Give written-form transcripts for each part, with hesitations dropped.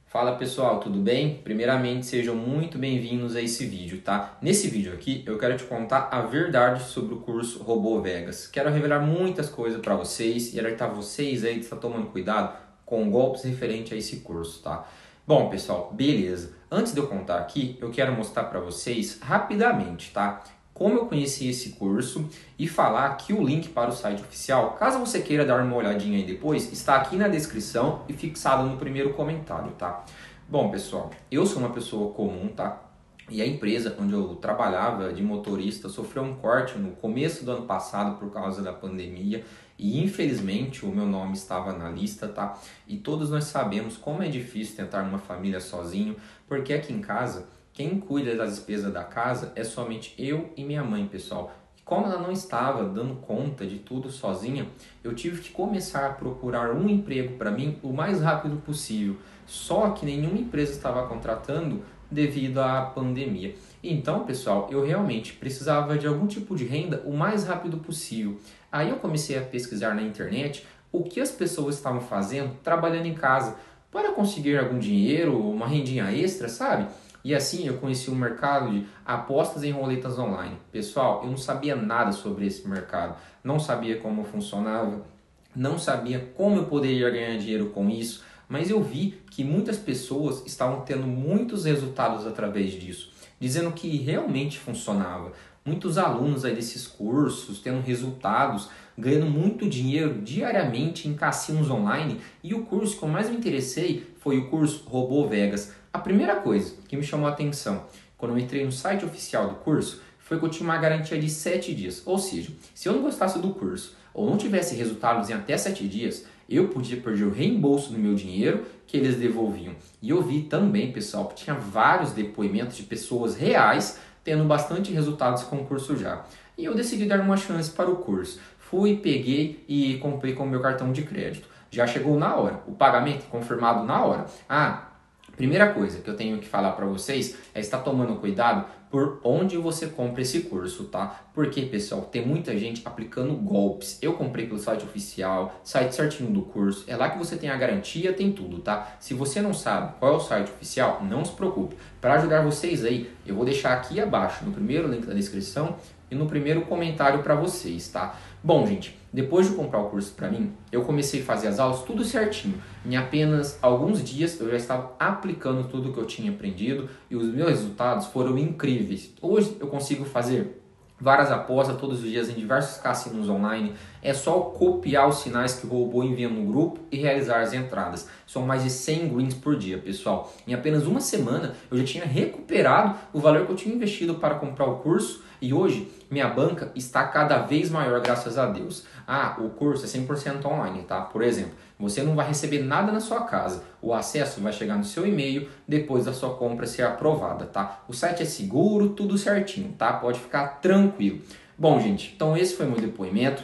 Fala pessoal, tudo bem? Primeiramente, sejam muito bem-vindos a esse vídeo, tá? Nesse vídeo aqui, eu quero te contar a verdade sobre o curso Robô Vegas. Quero revelar muitas coisas para vocês e alertar vocês aí de estar tomando cuidado com golpes referentes a esse curso, tá? Bom, pessoal, beleza. Antes de eu contar aqui, eu quero mostrar para vocês rapidamente, tá? Como eu conheci esse curso e falar aqui o link para o site oficial. Caso você queira dar uma olhadinha aí depois, está aqui na descrição e fixado no primeiro comentário, tá? Bom, pessoal, eu sou uma pessoa comum, tá? E a empresa onde eu trabalhava de motorista sofreu um corte no começo do ano passado por causa da pandemia e infelizmente o meu nome estava na lista, tá? E todos nós sabemos como é difícil tentar uma família sozinho, porque aqui em casa quem cuida das despesas da casa é somente eu e minha mãe, pessoal. E como ela não estava dando conta de tudo sozinha, eu tive que começar a procurar um emprego para mim o mais rápido possível. Só que nenhuma empresa estava contratando devido à pandemia. Então, pessoal, eu realmente precisava de algum tipo de renda o mais rápido possível. Aí eu comecei a pesquisar na internet o que as pessoas estavam fazendo trabalhando em casa para conseguir algum dinheiro, uma rendinha extra, sabe? E assim eu conheci o mercado de apostas em roletas online. Pessoal, eu não sabia nada sobre esse mercado, não sabia como funcionava, não sabia como eu poderia ganhar dinheiro com isso, mas eu vi que muitas pessoas estavam tendo muitos resultados através disso, dizendo que realmente funcionava. Muitos alunos aí desses cursos tendo resultados, ganhando muito dinheiro diariamente em cassinos online. E o curso que eu mais me interessei foi o curso Robô Vegas. A primeira coisa que me chamou a atenção quando eu entrei no site oficial do curso foi que eu tinha uma garantia de 7 dias. Ou seja, se eu não gostasse do curso ou não tivesse resultados em até 7 dias, eu podia perder o reembolso do meu dinheiro que eles devolviam. E eu vi também, pessoal, que tinha vários depoimentos de pessoas reais tendo bastante resultados com o curso já. E eu decidi dar uma chance para o curso. Fui, peguei e comprei com o meu cartão de crédito. Já chegou na hora, o pagamento confirmado na hora. Primeira coisa que eu tenho que falar para vocês é estar tomando cuidado por onde você compra esse curso, tá? Porque, pessoal, tem muita gente aplicando golpes. Eu comprei pelo site oficial, site certinho do curso. É lá que você tem a garantia, tem tudo, tá? Se você não sabe qual é o site oficial, não se preocupe. Para ajudar vocês aí, eu vou deixar aqui abaixo, no primeiro link da descrição e no primeiro comentário para vocês, tá? Bom, gente, depois de comprar o curso para mim, eu comecei a fazer as aulas tudo certinho. Em apenas alguns dias eu já estava aplicando tudo que eu tinha aprendido e os meus resultados foram incríveis. Hoje eu consigo fazer várias apostas todos os dias em diversos cassinos online. É só copiar os sinais que o robô envia no grupo e realizar as entradas. São mais de 100 greens por dia, pessoal. Em apenas uma semana eu já tinha recuperado o valor que eu tinha investido para comprar o curso e hoje minha banca está cada vez maior, graças a Deus. O curso é 100% online, tá? Por exemplo, você não vai receber nada na sua casa. O acesso vai chegar no seu e-mail depois da sua compra ser aprovada, tá? O site é seguro, tudo certinho, tá? Pode ficar tranquilo. Bom, gente, então esse foi meu depoimento.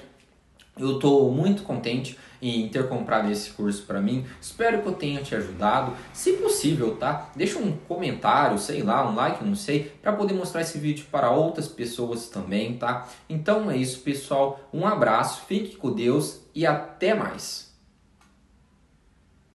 Eu estou muito contente em ter comprado esse curso para mim. Espero que eu tenha te ajudado. Se possível, tá? Deixa um comentário, sei lá, um like, não sei, para poder mostrar esse vídeo para outras pessoas também, tá? Então é isso, pessoal. Um abraço, fique com Deus e até mais.